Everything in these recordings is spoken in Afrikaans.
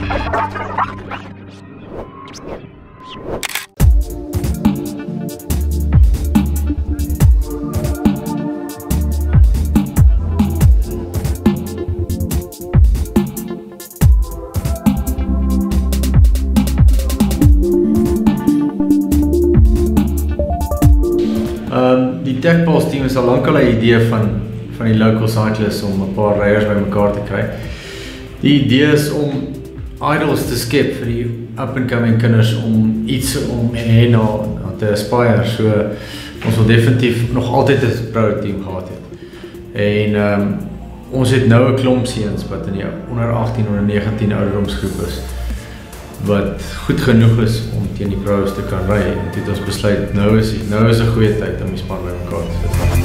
Die Tac-Pulse team is al lank al 'n idee van die local cyclists om 'n paar ryers by mekaar te kry. Die idee is om idols te skep vir die up-and-coming kinders om iets om na te aspire. So ons wil definitief nog altyd 'n pro team gehad het. En ons het nou 'n klomp seuns wat in die onder 18 onder 19 ouderdomsgroep is wat goed genoeg is om teen die pros te kan ry, en dit het ons besluit nou is 'n goeie tyd om die span by mekaar te sit.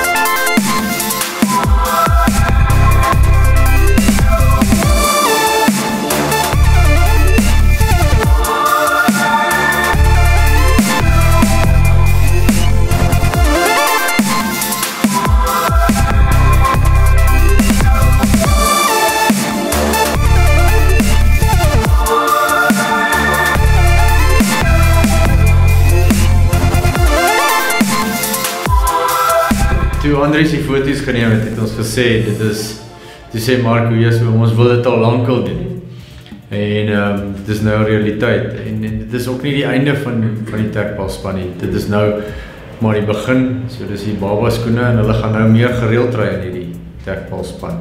Toe Andries die foto's geneem het ons gesê, toe sê Marco, ons wil dit al lank al doen. En dit is nou realiteit. En dit is ook nie die einde van die Tac-Pulse span nie. Dit is nou maar die begin. So dis die baba skoene en hulle gaan nou meer gereeld ry in hierdie Tac-Pulse span.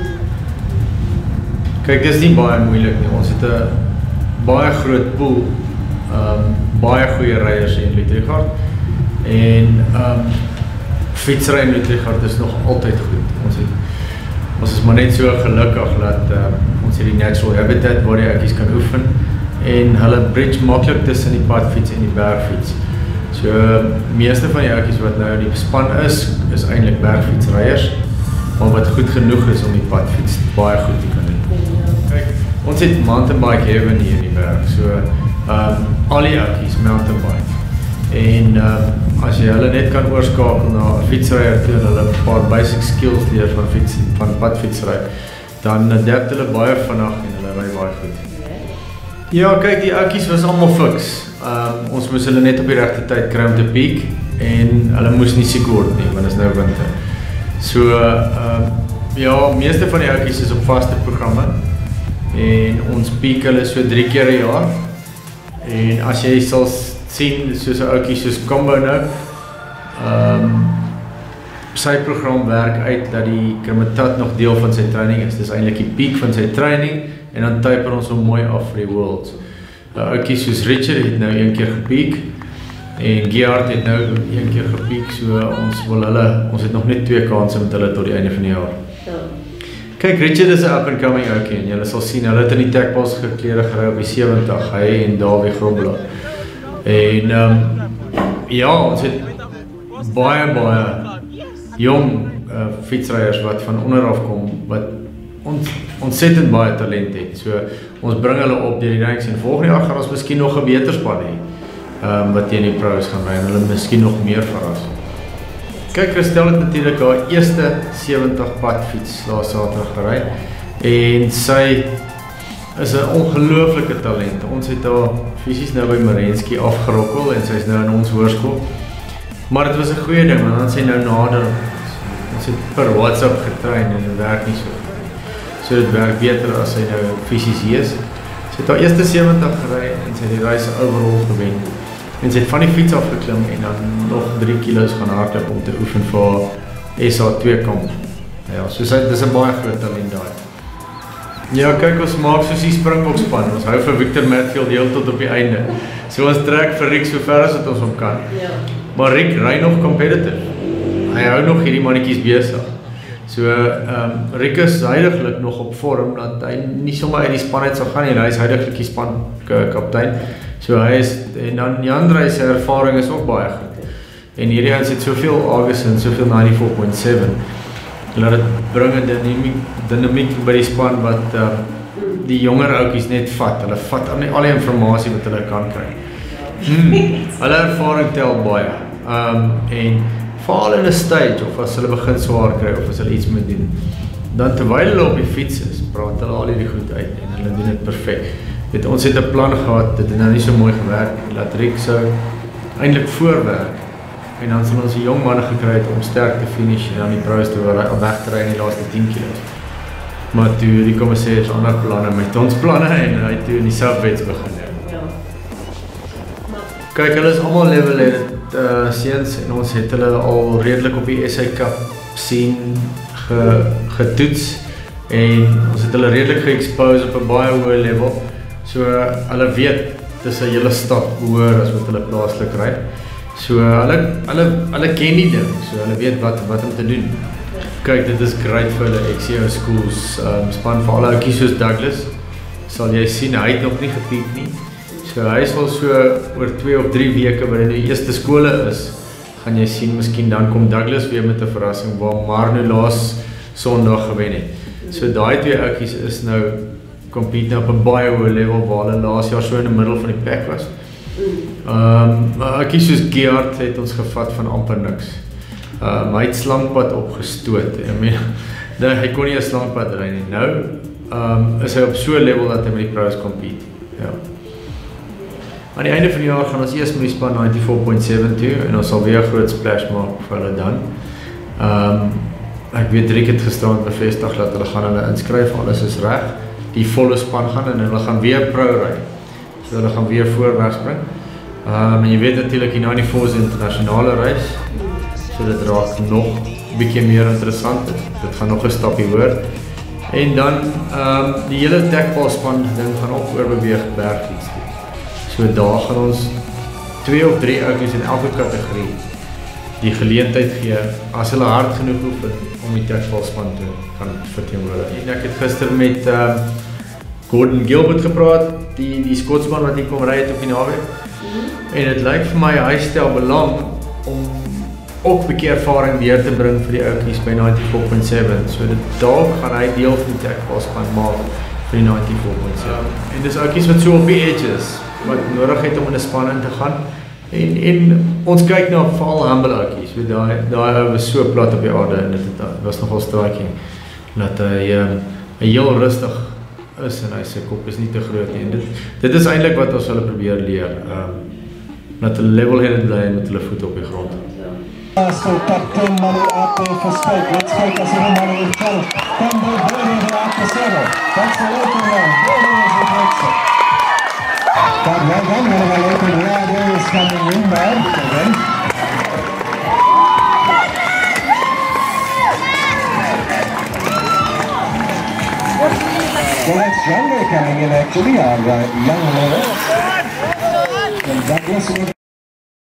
Kyk, dis nie baie moeilik nie. Ons het 'n baie groot pool, baie goeie ryers in Louis Trichardt. En fietsry in Louis Trichardt is nog altyd goed. Ons is maar net so gelukkig dat ons hierdie natural habitat waar die ouetjies kan oefen en hulle bridge maklik tussen die padfiets en die bergfiets. So meeste van die ouetjies wat nou in die span is eintlik bergfietsryers, maar wat goed genoeg is om die padfiets baie goed te kan doen. Kyk, ons het mountainbike heaven hier in die berg. So al die ouetjies mountainbike. En as jy hulle net kan oorskakel na 'n fietsryer toe en hulle 'n paar basic skills leer van padfietsry, dan adapt hulle baie vinnig en hulle ry baie goed. Ja, kyk, die ouetjies was almal fiks. Ons moes hulle net op die regte tyd kry om te peak en hulle moes nie siek word nie, want dit is nou winter. So ja, meeste van die ouetjies is op vaste programme en ons peak hulle so 3 keer 'n jaar. En as jy sal sien, soos 'n ouetjie soos Combo nou, sy program werk uit dat die Kremetart nog deel van sy training is. Dis eintlik die peak van sy training en dan taper ons hom mooi af vir die Worlds. 'n ouetjie soos Richard het nou 1 keer gepeak en Gerard het nou 1 keer gepeak, so ons het nog net 2 kansse met hulle tot die einde van die jaar. Kyk, Richard is 'n up-and-coming ouetjie en julle sal sien, hulle het in die Tac-Pulse geklede gery op die 70, hy en Dawie Grobler. En ja, ons het baie jong fietsryers wat van onderaf kom, wat ontsettend baie talent het. So ons bring hulle op deur die ranks en volgende jaar gaan ons miskien nog 'n beter span hê, wat teen die pros gaan ry en hulle miskien nog meer verras. Kyk, Christel het natuurlik haar eerste 70 padfiets laas Saterdag gery en sy is 'n ongelooflike talent. Ons het haar fisies nou by Marenski afgerokkel en sy is nou in ons hoërskool. Maar dit was 'n goeie ding, want dan sy nou nader. Ons het per WhatsApp getrain en dit werk nie so. So dit werk beter as sy nou fisies hier is. Sy het haar eerste 70 gery en sy het die reis overall gewen. En sy het van die fiets afgeklim en dan nog 3 kilo's gaan hardloop om te oefen vir SA2 kamp. Ja, so dis 'n baie groot talent daai. Ja, kyk, ons maak soos die Springbokspan. Ons hou vir Victor Matfield heel tot op die einde. So ons trek vir Rick so ver as wat ons hom kan. Ja. Maar Rick ry nog competitive. Hy hou nog hierdie mannetjies besig. So Rick is huidiglik nog op vorm dat hy nie sommer uit die span uit sal gaan nie. Hy is huidiglik die span kaptein. So hy is, en dan Jan Drey se ervaring is ook baie goed. En hierdie ons het soveel August en soveel 94.7. Laat dit bring 'n dinamiek by die span wat die jonger ouetjies net vat. Hulle vat al die inligting wat hulle kan kry. Hulle ervaring tel baie. En veral in 'n stage of as hulle begin swaar kry of as hulle iets moet doen, dan terwyl hulle op die fiets is, praat hulle al die goed uit en hulle doen dit perfek. Weet, ons het 'n plan gehad, dit het nou nie so mooi gewerk nie, laat Rick sou eintlik voorwerk. En dan sal ons die jong manne gekry het om sterk te finish en dan die pros toe waar hy al weggery in die laaste 10 kilos. Maar toe die commissaris het ander planne met ons planne en hy toe in die selfwets begin. Kyk, hulle is allemaal level-headed seuns en ons het hulle al redelik op die SA Cup scene getoets en ons het hulle redelik ge-expose op 'n baie hoë level. So hulle weet dis 'n hele stap hoër as wat hulle plaaslik ry. So hulle ken die ding, so hulle weet wat om te doen. Kyk, dit is great vir hulle XCO schools span vir alle ouetjies soos Douglas. Sal jy sien, hy het nog nie gepiek nie. So hy is wel so oor 2 of 3 weke waar hy in die eerste skole is, gaan jy sien, miskien dan kom Douglas weer met 'n verrassing waar Marno laas Sondag gewen het. So daai 2 ouetjies is nou compete nou op 'n baie hoë level waar hulle laas jaar so in die middel van die plek was. Ouetjies soos Geard het ons gevat van amper niks. Hy het slangpad opgestoot. Hy kon nie 'n slangpad ry nie. Nou is hy op so 'n level dat hy met die pros compete. Ja. Aan die einde van die jaar gaan ons eers met die span 94.7 toe en ons sal weer 'n groot splash maak vir hulle dan. Ek weet Rick het gisterand bevestig dat hulle gaan hulle inskryf, alles is reg. Die volle span gaan en hulle gaan weer pro ry. So hulle gaan weer voorwaarts spring. En jy weet natuurlik die 94 is 'n internasionale reis. So dit raak nog 'n bietjie meer interessant. Dit gaan nog 'n stapie hoër. En dan die hele Tac-Pulse span ding gaan ook oorbeweeg bergfiets toe. So daar gaan ons 2 of 3 ouetjies in elke kategorie die geleentheid gee as hulle hard genoeg oefen om die Tac-Pulse span te kan verteenwoordig. En ek het gister met Gordon Gilbert gepraat, die Skotsman wat hier kom ry het op die naweek. En dit lyk vir my hy stel belang om ook 'n bietjie ervaring weer te bring vir die ouetjies by 94.7. So dalk gaan hy deel van die Tac-Pulse span maak vir die 94.7. En dis ouetjies wat so op die edge is, wat nodig het om in 'n span in te gaan. En ons kyk na veral humble ouetjies. Daai ou was so plat op die aarde en dit was nogal striking dat hy heel rustig is en hy sy kop is nie te groot nie. En dit is eintlik wat ons hulle probeer leer. Dat hulle level-headed bly en met hulle voete op die grond. So captain money out there for Spike. Let's focus on the money in front. From the bottom of the after settle. That's the local round. Bowling is the exit. But well done, one of our local round areas coming in now. Again. Well, that's Jungle coming in actually, our young lawyer. And Douglas